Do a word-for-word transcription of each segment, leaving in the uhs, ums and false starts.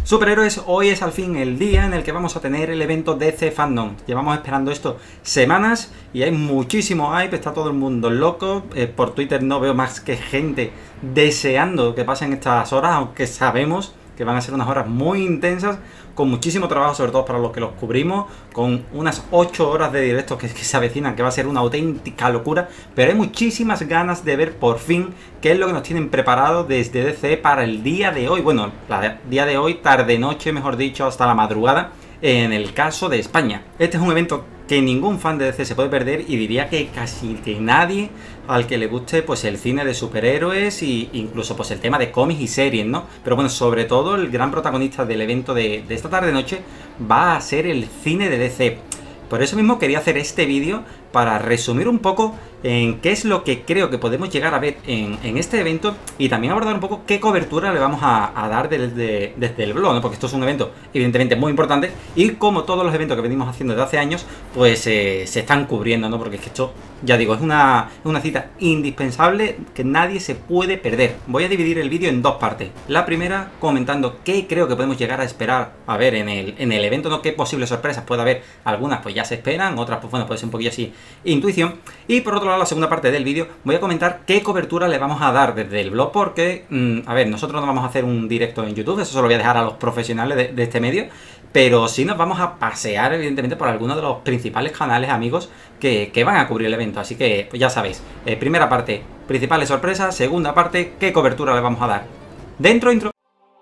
Superhéroes, hoy es al fin el día en el que vamos a tener el evento D C Fandom. Llevamos esperando esto semanas y hay muchísimo hype, está todo el mundo loco. Eh, por Twitter no veo más que gente deseando que pasen estas horas, aunque sabemos que van a ser unas horas muy intensas, con muchísimo trabajo, sobre todo para los que los cubrimos, con unas ocho horas de directos que, que se avecinan, que va a ser una auténtica locura, pero hay muchísimas ganas de ver por fin qué es lo que nos tienen preparado desde D C para el día de hoy, bueno, el día de hoy, tarde-noche, mejor dicho, hasta la madrugada, en el caso de España. Este es un evento que ningún fan de D C se puede perder y diría que casi que nadie al que le guste pues el cine de superhéroes e incluso pues el tema de cómics y series, ¿no? Pero bueno, sobre todo el gran protagonista del evento de, de esta tarde-noche va a ser el cine de D C. Por eso mismo quería hacer este vídeo para resumir un poco en qué es lo que creo que podemos llegar a ver en, en este evento y también abordar un poco qué cobertura le vamos a, a dar desde, desde el blog, ¿no? Porque esto es un evento evidentemente muy importante y como todos los eventos que venimos haciendo desde hace años, pues eh, se están cubriendo, ¿no? Porque es que esto, ya digo, es una, una cita indispensable que nadie se puede perder. Voy a dividir el vídeo en dos partes. La primera comentando qué creo que podemos llegar a esperar a ver en el, en el evento, ¿no? Qué posibles sorpresas puede haber. Algunas pues ya se esperan, otras pues bueno, puede ser un poquillo así intuición. Y por otro lado, la segunda parte del vídeo voy a comentar qué cobertura le vamos a dar desde el blog, porque, mmm, a ver, nosotros no vamos a hacer un directo en YouTube, eso se lo voy a dejar a los profesionales de, de este medio, pero sí nos vamos a pasear evidentemente por algunos de los principales canales amigos que, que van a cubrir el evento, así que pues ya sabéis, eh, primera parte, principales sorpresas, segunda parte, qué cobertura le vamos a dar. Dentro intro.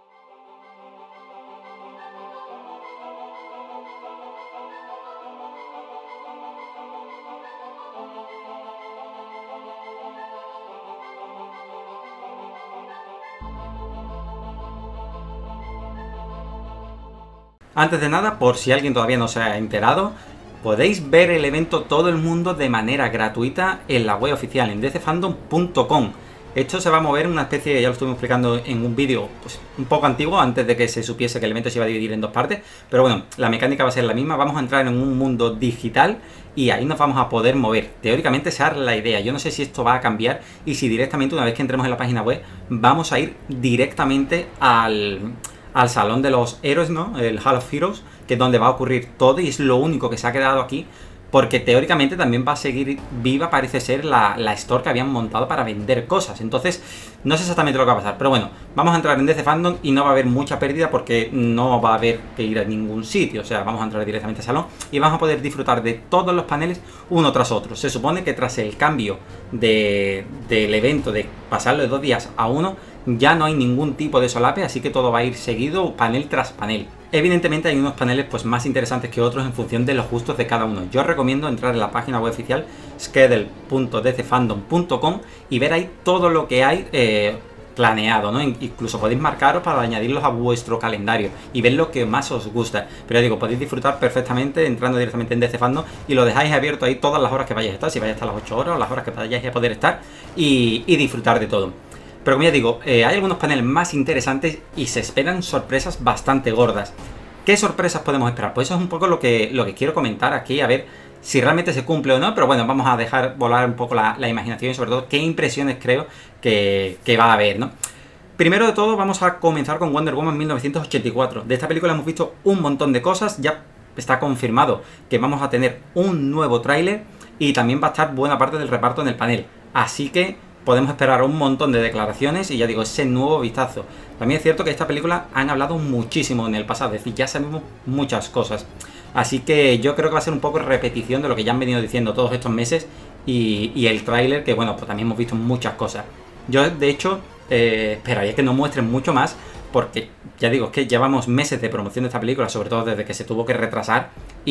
Antes de nada, por si alguien todavía no se ha enterado, podéis ver el evento todo el mundo de manera gratuita en la web oficial, en d c fandom punto com. Esto se va a mover en una especie, ya lo estuvimos explicando en un vídeo pues, un poco antiguo, antes de que se supiese que el evento se iba a dividir en dos partes, pero bueno, la mecánica va a ser la misma, vamos a entrar en un mundo digital y ahí nos vamos a poder mover. Teóricamente esa es la idea, yo no sé si esto va a cambiar y si directamente una vez que entremos en la página web vamos a ir directamente al... al Salón de los Héroes, ¿no? El Hall of Heroes, que es donde va a ocurrir todo y es lo único que se ha quedado aquí, porque teóricamente también va a seguir viva, parece ser, la, la store que habían montado para vender cosas. Entonces, no sé exactamente lo que va a pasar, pero bueno, vamos a entrar en D C Fandom y no va a haber mucha pérdida porque no va a haber que ir a ningún sitio. O sea, vamos a entrar directamente al salón y vamos a poder disfrutar de todos los paneles uno tras otro. Se supone que tras el cambio de, del evento, de pasarlo de dos días a uno, ya no hay ningún tipo de solape, así que todo va a ir seguido panel tras panel. Evidentemente hay unos paneles pues más interesantes que otros en función de los gustos de cada uno. Yo os recomiendo entrar en la página web oficial schedule punto d c fandom punto com y ver ahí todo lo que hay eh, planeado, ¿no? Incluso podéis marcaros para añadirlos a vuestro calendario y ver lo que más os gusta. Pero ya digo, podéis disfrutar perfectamente entrando directamente en D C Fandom y lo dejáis abierto ahí todas las horas que vayáis a estar, si vais a estar las ocho horas o las horas que vayáis a poder estar y, y disfrutar de todo. Pero como ya digo, eh, hay algunos paneles más interesantes y se esperan sorpresas bastante gordas. ¿Qué sorpresas podemos esperar? Pues eso es un poco lo que, lo que quiero comentar aquí, a ver si realmente se cumple o no, pero bueno, vamos a dejar volar un poco la, la imaginación y sobre todo qué impresiones creo que, que va a haber, ¿no? Primero de todo vamos a comenzar con Wonder Woman mil novecientos ochenta y cuatro. De esta película hemos visto un montón de cosas, ya está confirmado que vamos a tener un nuevo tráiler y también va a estar buena parte del reparto en el panel. Así que podemos esperar un montón de declaraciones y ya digo, ese nuevo vistazo. También es cierto que esta película han hablado muchísimo en el pasado, es decir, ya sabemos muchas cosas. Así que yo creo que va a ser un poco repetición de lo que ya han venido diciendo todos estos meses y, y el tráiler, que bueno, pues también hemos visto muchas cosas. Yo, de hecho, eh, esperaría que nos muestren mucho más, porque ya digo, es que llevamos meses de promoción de esta película, sobre todo desde que se tuvo que retrasar,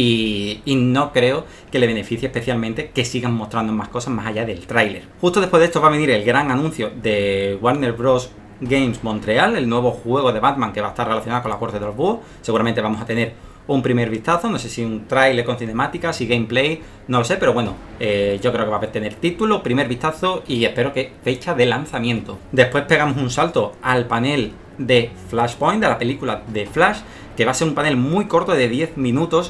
y, y no creo que le beneficie especialmente que sigan mostrando más cosas más allá del tráiler. Justo después de esto va a venir el gran anuncio de Warner Bros. Games Montreal, el nuevo juego de Batman que va a estar relacionado con la Corte de los Búhos. Seguramente vamos a tener un primer vistazo, no sé si un tráiler con cinemáticas y gameplay, no lo sé, pero bueno, eh, yo creo que va a tener título, primer vistazo y espero que fecha de lanzamiento. Después pegamos un salto al panel de Flashpoint, de la película de Flash, que va a ser un panel muy corto de diez minutos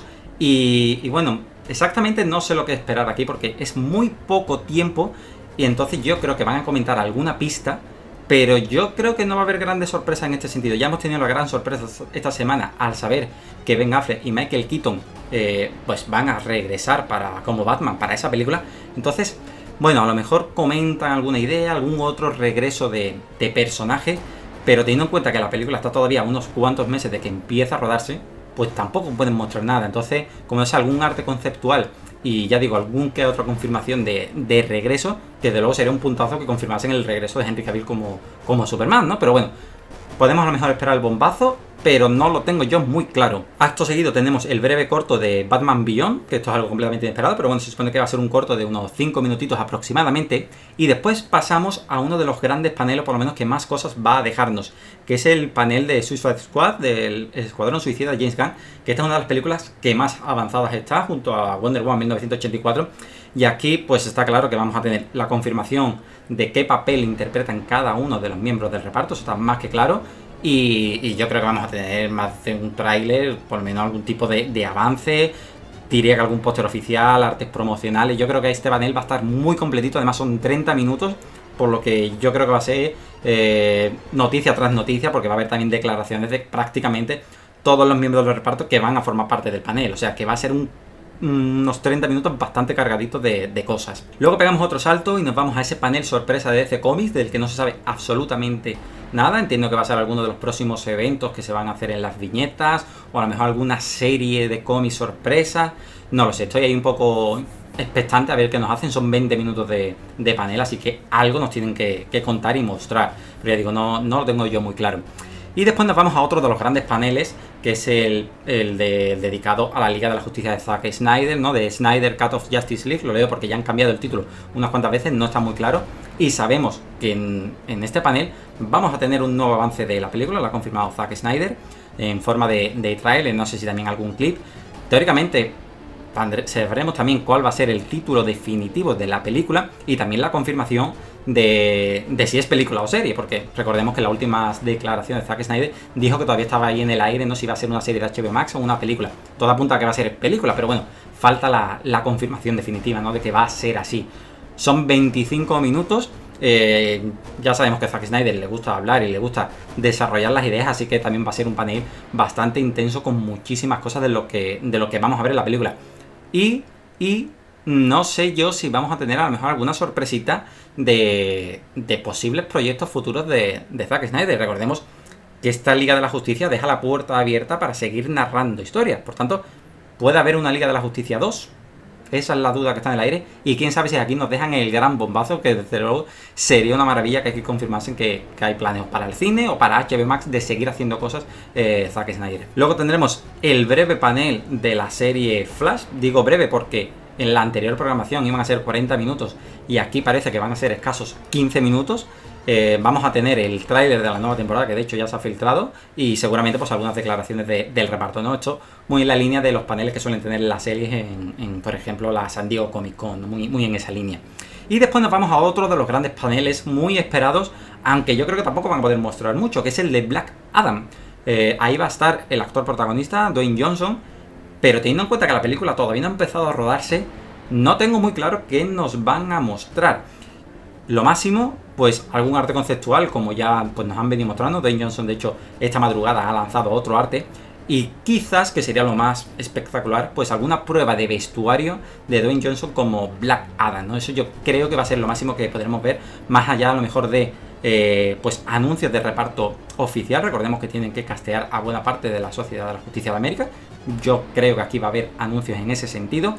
y, y bueno, exactamente no sé lo que esperar aquí porque es muy poco tiempo y entonces yo creo que van a comentar alguna pista Pero yo creo que no va a haber grandes sorpresas en este sentido. Ya hemos tenido la gran sorpresa esta semana al saber que Ben Affleck y Michael Keaton eh, pues van a regresar para, como Batman para esa película. Entonces, bueno, a lo mejor comentan alguna idea, algún otro regreso de, de personaje, pero teniendo en cuenta que la película está todavía a unos cuantos meses de que empieza a rodarse, pues tampoco pueden mostrar nada. Entonces, como es algún arte conceptual y ya digo, algún que otra confirmación de, de regreso, que desde luego sería un puntazo que confirmasen el regreso de Henry Cavill como, como Superman, ¿no? Pero bueno, podemos a lo mejor esperar el bombazo, pero no lo tengo yo muy claro. Acto seguido tenemos el breve corto de Batman Beyond, que esto es algo completamente inesperado, pero bueno, se supone que va a ser un corto de unos cinco minutitos aproximadamente, y después pasamos a uno de los grandes paneles, por lo menos que más cosas va a dejarnos, que es el panel de Suicide Squad, del Escuadrón Suicida de James Gunn, que esta es una de las películas que más avanzadas está, junto a Wonder Woman mil novecientos ochenta y cuatro, y aquí pues está claro que vamos a tener la confirmación de qué papel interpretan cada uno de los miembros del reparto, eso está más que claro. Y, y yo creo que vamos a tener más de un tráiler, por lo menos algún tipo de, de avance, diría que algún póster oficial, artes promocionales. Yo creo que este panel va a estar muy completito, además son treinta minutos, por lo que yo creo que va a ser eh, noticia tras noticia, porque va a haber también declaraciones de prácticamente todos los miembros del reparto que van a formar parte del panel, o sea que va a ser un unos treinta minutos bastante cargaditos de, de cosas. Luego pegamos otro salto y nos vamos a ese panel sorpresa de D C Comics, del que no se sabe absolutamente nada. Entiendo que va a ser alguno de los próximos eventos que se van a hacer en las viñetas, o a lo mejor alguna serie de cómics sorpresa. No lo sé, estoy ahí un poco expectante a ver qué nos hacen. Son veinte minutos de, de panel, así que algo nos tienen que, que contar y mostrar. Pero ya digo, no, no lo tengo yo muy claro. Y después nos vamos a otro de los grandes paneles, que es el, el, de, el dedicado a la Liga de la Justicia de Zack Snyder, ¿no? De Snyder Cut of Justice League. Lo leo porque ya han cambiado el título unas cuantas veces, no está muy claro. Y sabemos que en, en este panel vamos a tener un nuevo avance de la película, lo ha confirmado Zack Snyder, en forma de, de trailer, no sé si también algún clip. Teóricamente sabremos también cuál va a ser el título definitivo de la película y también la confirmación de, de si es película o serie, porque recordemos que en las últimas declaraciones de Zack Snyder dijo que todavía estaba ahí en el aire, no si iba a ser una serie de H B O Max o una película. Todo apunta a que va a ser película, pero bueno, falta la, la confirmación definitiva, ¿no? De que va a ser así. Son veinticinco minutos. Eh, ya sabemos que a Zack Snyder le gusta hablar y le gusta desarrollar las ideas, así que también va a ser un panel bastante intenso con muchísimas cosas de lo que, de lo que vamos a ver en la película. Y, y no sé yo si vamos a tener a lo mejor alguna sorpresita de, de posibles proyectos futuros de, de Zack Snyder. Recordemos que esta Liga de la Justicia deja la puerta abierta para seguir narrando historias. Por tanto, puede haber una Liga de la Justicia dos. Esa es la duda que está en el aire. Y quién sabe si aquí nos dejan el gran bombazo, que desde luego sería una maravilla que aquí confirmasen que, que hay planes para el cine o para H B O Max de seguir haciendo cosas eh, Zack Snyder. Luego tendremos el breve panel de la serie Flash. Digo breve porque en la anterior programación iban a ser cuarenta minutos y aquí parece que van a ser escasos quince minutos. Eh, vamos a tener el tráiler de la nueva temporada, que de hecho ya se ha filtrado, y seguramente pues algunas declaraciones de, del reparto, ¿no? Esto muy en la línea de los paneles que suelen tener las series en, en por ejemplo, la San Diego Comic Con, muy, muy en esa línea. Y después nos vamos a otro de los grandes paneles muy esperados, aunque yo creo que tampoco van a poder mostrar mucho, que es el de Black Adam. Eh, ahí va a estar el actor protagonista, Dwayne Johnson, pero teniendo en cuenta que la película todavía no ha empezado a rodarse, no tengo muy claro qué nos van a mostrar. Lo máximo, pues algún arte conceptual, como ya pues, nos han venido mostrando. Dwayne Johnson, de hecho, esta madrugada ha lanzado otro arte. Y quizás, que sería lo más espectacular, pues alguna prueba de vestuario de Dwayne Johnson como Black Adam, ¿no? Eso yo creo que va a ser lo máximo que podremos ver, más allá a lo mejor de eh, pues anuncios de reparto oficial. Recordemos que tienen que castear a buena parte de la Sociedad de la Justicia de América. Yo creo que aquí va a haber anuncios en ese sentido.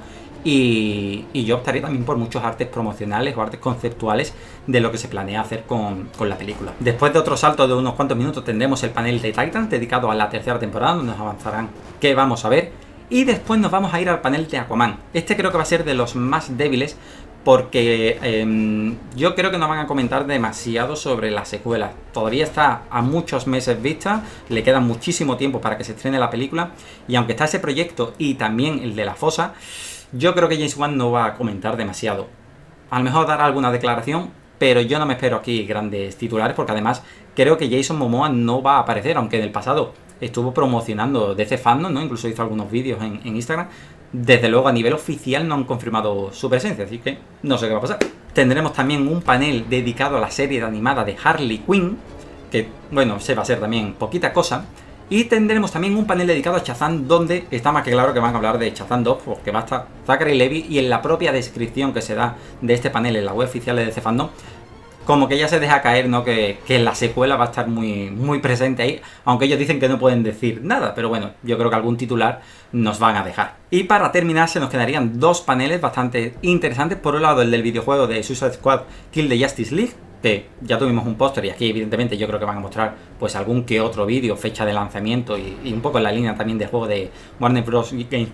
Y, y yo optaría también por muchos artes promocionales o artes conceptuales de lo que se planea hacer con, con la película. Después de otro salto de unos cuantos minutos tendremos el panel de Titans dedicado a la tercera temporada, donde nos avanzarán qué vamos a ver. Y después nos vamos a ir al panel de Aquaman. Este creo que va a ser de los más débiles porque eh, yo creo que no van a comentar demasiado sobre la secuela. Todavía está a muchos meses vista, le queda muchísimo tiempo para que se estrene la película. Y aunque está ese proyecto y también el de la fosa, yo creo que James Wan no va a comentar demasiado. A lo mejor dará alguna declaración, pero yo no me espero aquí grandes titulares, porque además creo que Jason Momoa no va a aparecer, aunque en el pasado estuvo promocionando D C Fandom, ¿no? Incluso hizo algunos vídeos en, en Instagram. Desde luego a nivel oficial no han confirmado su presencia, así que no sé qué va a pasar. Tendremos también un panel dedicado a la serie animada de Harley Quinn, que, bueno, se va a ser también poquita cosa. Y tendremos también un panel dedicado a Shazam, donde está más que claro que van a hablar de Shazam dos, porque va a estar Zachary Levi, y en la propia descripción que se da de este panel en la web oficial de D C Fandom, como que ya se deja caer, ¿no? Que, que la secuela va a estar muy, muy presente ahí, aunque ellos dicen que no pueden decir nada, pero bueno, yo creo que algún titular nos van a dejar. Y para terminar se nos quedarían dos paneles bastante interesantes. Por un lado el del videojuego de Suicide Squad Kill the Justice League, que ya tuvimos un póster y aquí evidentemente yo creo que van a mostrar pues algún que otro vídeo, fecha de lanzamiento y, y un poco en la línea también del juego de Warner Bros. Games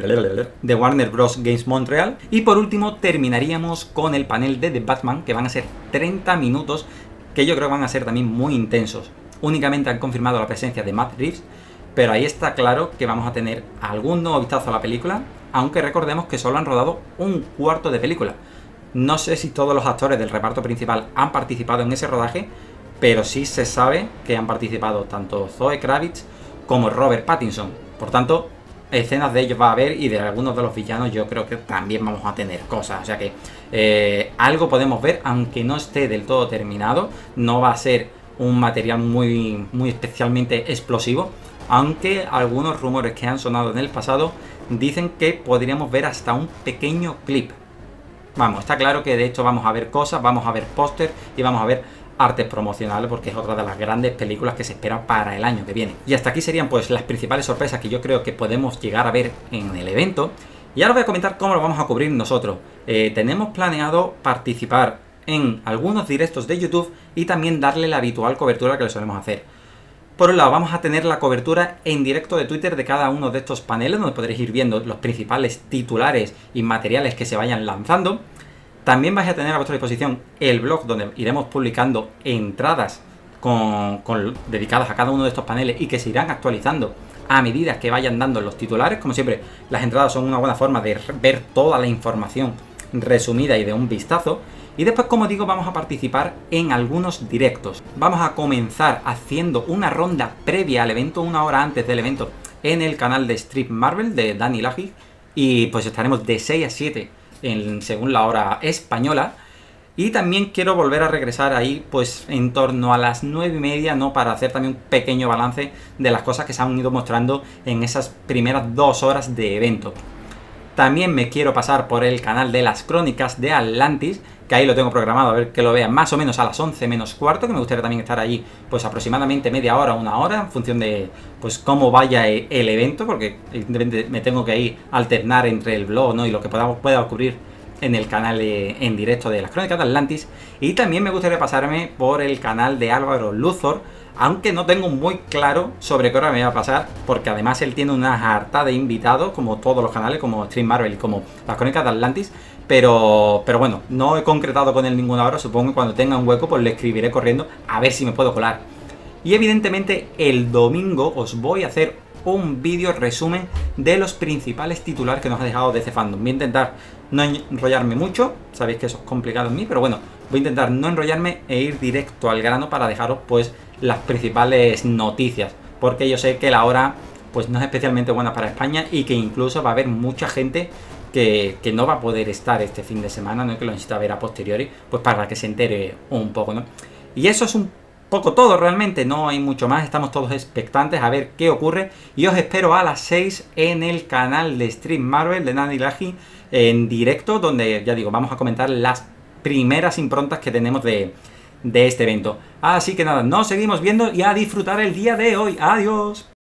de Warner Bros. Games Montreal. Y por último terminaríamos con el panel de The Batman, que van a ser treinta minutos, que yo creo que van a ser también muy intensos. Únicamente han confirmado la presencia de Matt Reeves, pero ahí está claro que vamos a tener algún nuevo vistazo a la película, aunque recordemos que solo han rodado un cuarto de película. No sé si todos los actores del reparto principal han participado en ese rodaje, pero sí se sabe que han participado tanto Zoe Kravitz como Robert Pattinson. Por tanto, escenas de ellos va a haber, y de algunos de los villanos yo creo que también vamos a tener cosas. O sea que eh, algo podemos ver, aunque no esté del todo terminado. No va a ser un material muy, muy especialmente explosivo, aunque algunos rumores que han sonado en el pasado dicen que podríamos ver hasta un pequeño clip. Vamos, está claro que de hecho vamos a ver cosas, vamos a ver póster y vamos a ver artes promocionales, porque es otra de las grandes películas que se espera para el año que viene. Y hasta aquí serían pues las principales sorpresas que yo creo que podemos llegar a ver en el evento. Y ahora voy a comentar cómo lo vamos a cubrir nosotros. Eh, tenemos planeado participar en algunos directos de YouTube y también darle la habitual cobertura que le solemos hacer. Por un lado vamos a tener la cobertura en directo de Twitter de cada uno de estos paneles, donde podréis ir viendo los principales titulares y materiales que se vayan lanzando. También vais a tener a vuestra disposición el blog, donde iremos publicando entradas con, con, dedicadas a cada uno de estos paneles y que se irán actualizando a medida que vayan dando los titulares. Como siempre, las entradas son una buena forma de ver toda la información resumida y de un vistazo. Y después, como digo, vamos a participar en algunos directos. Vamos a comenzar haciendo una ronda previa al evento, una hora antes del evento, en el canal de Strip Marvel de Dani Laji. Y pues estaremos de seis a siete en, según la hora española. Y también quiero volver a regresar ahí pues en torno a las nueve y media, ¿no? Para hacer también un pequeño balance de las cosas que se han ido mostrando en esas primeras dos horas de evento. También me quiero pasar por el canal de las crónicas de Atlantis, que ahí lo tengo programado a ver que lo vean más o menos a las once menos cuarto, que me gustaría también estar allí pues aproximadamente media hora, una hora, en función de pues cómo vaya el evento, porque evidentemente me tengo que ir a alternar entre el blog, ¿no? Y lo que podamos, pueda ocurrir en el canal en directo de las crónicas de Atlantis. Y también me gustaría pasarme por el canal de Álvaro Luthor, aunque no tengo muy claro sobre qué hora me va a pasar, porque además él tiene una jarta de invitados, como todos los canales, como Stream Marvel y como las crónicas de Atlantis, pero, pero bueno, no he concretado con él ninguna hora. Supongo que cuando tenga un hueco pues le escribiré corriendo a ver si me puedo colar. Y evidentemente el domingo os voy a hacer un vídeo resumen de los principales titulares que nos ha dejado D C Fandom. Voy a intentar no enrollarme mucho, sabéis que eso es complicado en mí, pero bueno, voy a intentar no enrollarme e ir directo al grano para dejaros pues las principales noticias, porque yo sé que la hora pues no es especialmente buena para España y que incluso va a haber mucha gente que, que no va a poder estar este fin de semana, ¿no? Que lo necesita ver a posteriori, pues para que se entere un poco, ¿no? Y eso es un poco todo realmente, no hay mucho más, estamos todos expectantes a ver qué ocurre y os espero a las seis en el canal de Stream Marvel de Dani Laji en directo, donde ya digo, vamos a comentar las primeras improntas que tenemos de, de este evento. Así que nada, nos seguimos viendo y a disfrutar el día de hoy. Adiós.